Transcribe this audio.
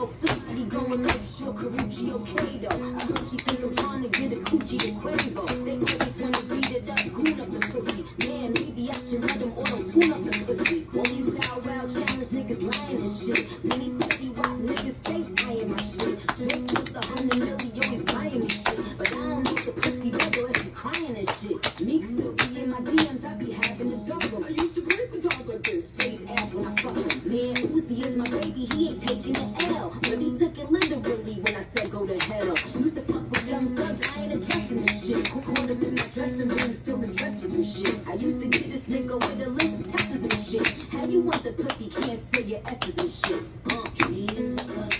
Yo, somebody go and make sure Karuchi okay though. I heard she think I'm trying to get a coochie to Quavo. They always wanna beat it up, cool up the pussy. Man, maybe I should let them auto-tune up the pussy. All these bow-wow challenge niggas lying and shit. Many steady rock niggas stay buying my shit. Drake with the 100 million, always buying me shit. But I don't need the pussy better if you crying and shit. Meek still be in my DMs, I be having to double. I used to pray for dogs like this. Face ass when I fuck him. Man, Uzi is my baby, he ain't taking the L. But he took it literally when I said go to hell. Used to fuck with young thugs, I ain't addressing this shit. Caught him in my dressing room, still addressing this shit. I used to get this nigga with a list of testers and shit. How you want the pussy, can't say your S's and shit. Jeez.